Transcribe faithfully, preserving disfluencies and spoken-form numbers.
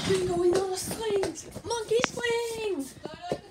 We're going on a swing! Monkey swing! No, no,